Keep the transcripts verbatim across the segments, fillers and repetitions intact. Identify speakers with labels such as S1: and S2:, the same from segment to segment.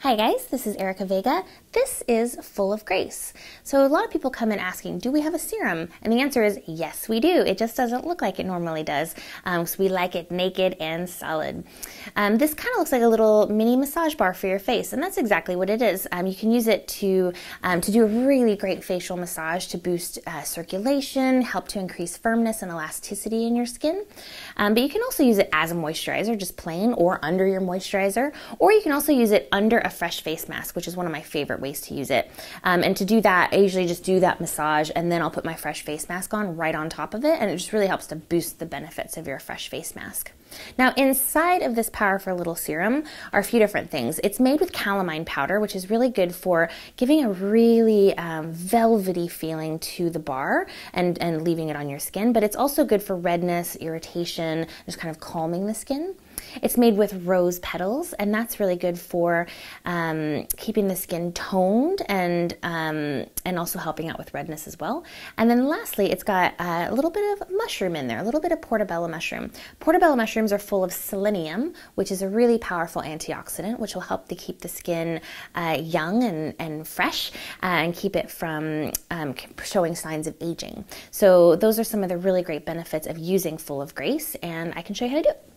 S1: Hi guys, this is Erica Vega. This is Full of Grace. So a lot of people come in asking, do we have a serum? And the answer is yes, we do. It just doesn't look like it normally does. Um, so we like it naked and solid. Um, this kind of looks like a little mini massage bar for your face, and that's exactly what it is. Um, you can use it to, um, to do a really great facial massage to boost uh, circulation, help to increase firmness and elasticity in your skin. Um, but you can also use it as a moisturizer, just plain, or under your moisturizer, or you can also use it under a fresh face mask, which is one of my favorite ways to use it. Um, and to do that, I usually just do that massage and then I'll put my fresh face mask on right on top of it, and it just really helps to boost the benefits of your fresh face mask. Now, inside of this powerful little serum are a few different things. It's made with calamine powder, which is really good for giving a really um, velvety feeling to the bar and, and leaving it on your skin, but it's also good for redness, irritation, just kind of calming the skin. It's made with rose petals, and that's really good for um, keeping the skin toned and um, and also helping out with redness as well. And then lastly, it's got uh, a little bit of mushroom in there, a little bit of portobello mushroom. Portobello mushrooms are full of selenium, which is a really powerful antioxidant, which will help to keep the skin uh, young and, and fresh uh, and keep it from um, showing signs of aging. So those are some of the really great benefits of using Full of Grace, and I can show you how to do it.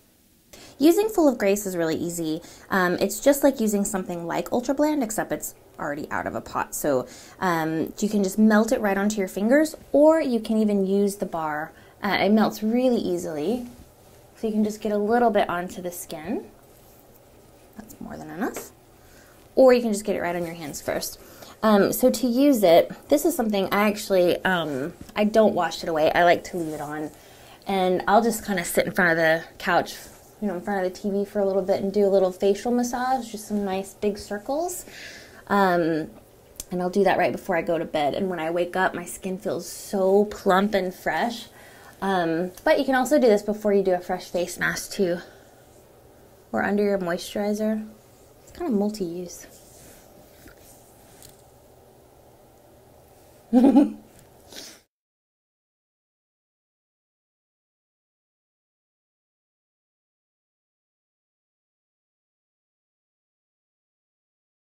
S1: Using Full of Grace is really easy. Um, it's just like using something like Ultra Blend, except it's already out of a pot. So um, you can just melt it right onto your fingers, or you can even use the bar. Uh, it melts really easily, so you can just get a little bit onto the skin. That's more than enough. Or you can just get it right on your hands first. Um, so to use it, this is something I actually, um, I don't wash it away. I like to leave it on. And I'll just kind of sit in front of the couch, you know, in front of the T V for a little bit and do a little facial massage, just some nice big circles. Um, and I'll do that right before I go to bed. And when I wake up, my skin feels so plump and fresh. Um, but you can also do this before you do a fresh face mask too, or under your moisturizer. It's kind of multi-use.